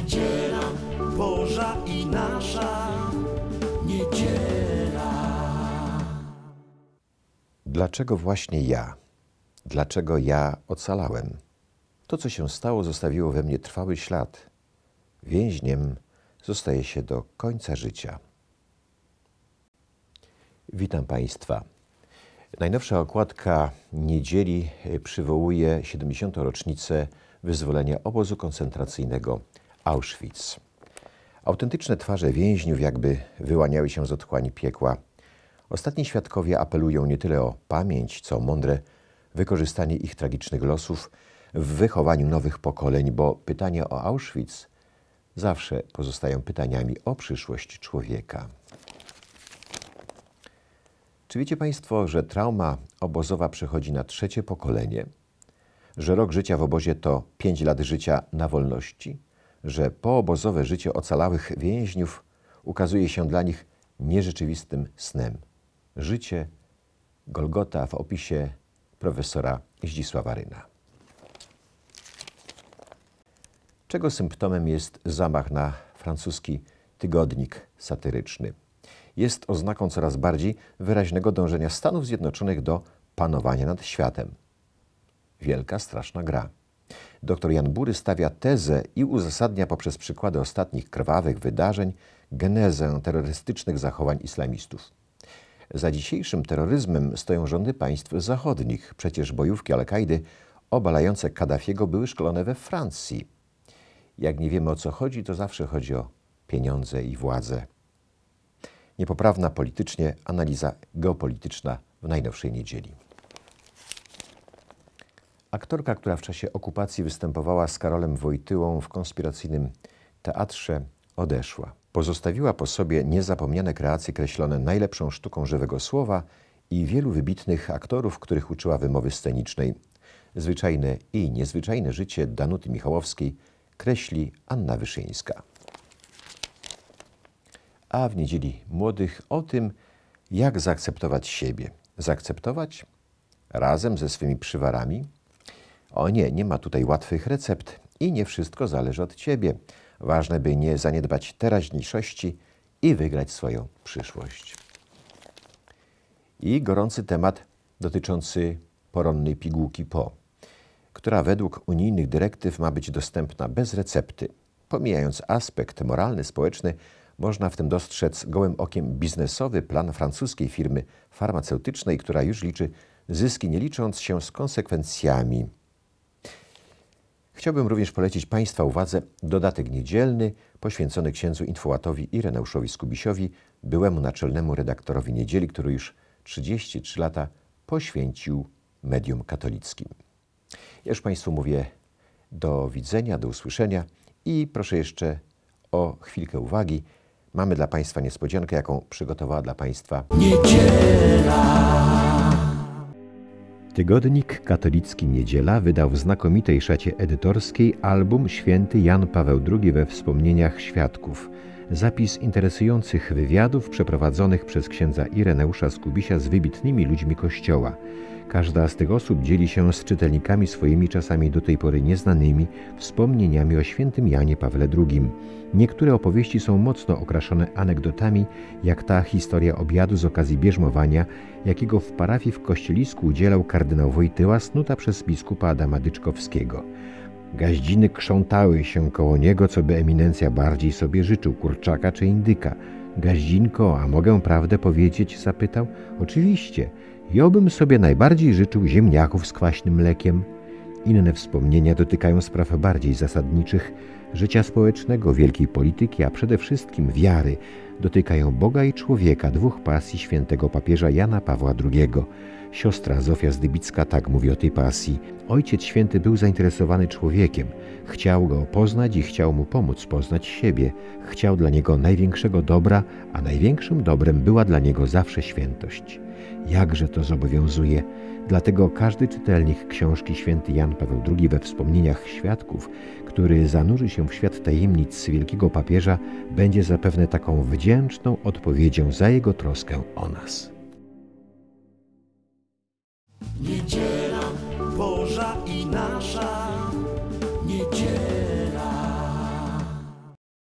Niedziela Boża i nasza niedziela. Dlaczego właśnie ja? Dlaczego ja ocalałem? To, co się stało, zostawiło we mnie trwały ślad. Więźniem zostaje się do końca życia. Witam Państwa. Najnowsza okładka Niedzieli przywołuje 70. rocznicę wyzwolenia obozu koncentracyjnego Auschwitz. Autentyczne twarze więźniów jakby wyłaniały się z otchłani piekła. Ostatni świadkowie apelują nie tyle o pamięć, co o mądre wykorzystanie ich tragicznych losów w wychowaniu nowych pokoleń, bo pytania o Auschwitz zawsze pozostają pytaniami o przyszłość człowieka. Czy wiecie Państwo, że trauma obozowa przechodzi na trzecie pokolenie? Że rok życia w obozie to 5 lat życia na wolności? Że poobozowe życie ocalałych więźniów ukazuje się dla nich nierzeczywistym snem? Życie Golgota w opisie profesora Zdzisława Ryna. Czego symptomem jest zamach na francuski tygodnik satyryczny? Jest oznaką coraz bardziej wyraźnego dążenia Stanów Zjednoczonych do panowania nad światem. Wielka, straszna gra. Dr Jan Bury stawia tezę i uzasadnia poprzez przykłady ostatnich krwawych wydarzeń genezę terrorystycznych zachowań islamistów. Za dzisiejszym terroryzmem stoją rządy państw zachodnich. Przecież bojówki Al-Kaidy obalające Kaddafiego były szkolone we Francji. Jak nie wiemy, o co chodzi, to zawsze chodzi o pieniądze i władzę. Niepoprawna politycznie analiza geopolityczna w najnowszej niedzieli. Aktorka, która w czasie okupacji występowała z Karolem Wojtyłą w konspiracyjnym teatrze, odeszła. Pozostawiła po sobie niezapomniane kreacje kreślone najlepszą sztuką żywego słowa i wielu wybitnych aktorów, których uczyła wymowy scenicznej. Zwyczajne i niezwyczajne życie Danuty Michałowskiej kreśli Anna Wyszyńska. A w Niedzieli Młodych o tym, jak zaakceptować siebie. Zaakceptować razem ze swymi przywarami? O nie, nie ma tutaj łatwych recept i nie wszystko zależy od ciebie. Ważne, by nie zaniedbać teraźniejszości i wygrać swoją przyszłość. I gorący temat dotyczący poronnej pigułki PO, która według unijnych dyrektyw ma być dostępna bez recepty. Pomijając aspekt moralny, społeczny, można w tym dostrzec gołym okiem biznesowy plan francuskiej firmy farmaceutycznej, która już liczy zyski, nie licząc się z konsekwencjami. Chciałbym również polecić Państwa uwadze dodatek niedzielny poświęcony księdzu Infołatowi Ireneuszowi Skubisiowi, byłemu naczelnemu redaktorowi Niedzieli, który już 33 lata poświęcił medium katolickim. Ja już Państwu mówię do widzenia, do usłyszenia i proszę jeszcze o chwilkę uwagi. Mamy dla Państwa niespodziankę, jaką przygotowała dla Państwa Niedziela. Tygodnik katolicki Niedziela wydał w znakomitej szacie edytorskiej album Święty Jan Paweł II we wspomnieniach świadków. Zapis interesujących wywiadów przeprowadzonych przez księdza Ireneusza Skubisia z wybitnymi ludźmi Kościoła. Każda z tych osób dzieli się z czytelnikami swoimi czasami do tej pory nieznanymi wspomnieniami o świętym Janie Pawle II. Niektóre opowieści są mocno okraszone anegdotami, jak ta historia obiadu z okazji bierzmowania, jakiego w parafii w Kościelisku udzielał kardynał Wojtyła, snuta przez biskupa Adama Dyczkowskiego. Gaździny krzątały się koło niego, co by eminencja bardziej sobie życzył, kurczaka czy indyka. Gaździnko, a mogę prawdę powiedzieć? Zapytał. Oczywiście. Ja bym sobie najbardziej życzył ziemniaków z kwaśnym mlekiem. Inne wspomnienia dotykają spraw bardziej zasadniczych, życia społecznego, wielkiej polityki, a przede wszystkim wiary. Dotykają Boga i człowieka, dwóch pasji świętego papieża Jana Pawła II. Siostra Zofia Zdybicka tak mówi o tej pasji. Ojciec Święty był zainteresowany człowiekiem. Chciał go poznać i chciał mu pomóc poznać siebie. Chciał dla niego największego dobra, a największym dobrem była dla niego zawsze świętość. Jakże to zobowiązuje. Dlatego każdy czytelnik książki Święty Jan Paweł II we wspomnieniach świadków, który zanurzy się w świat tajemnic wielkiego papieża, będzie zapewne taką wdzięczną odpowiedzią za jego troskę o nas. Niedziela.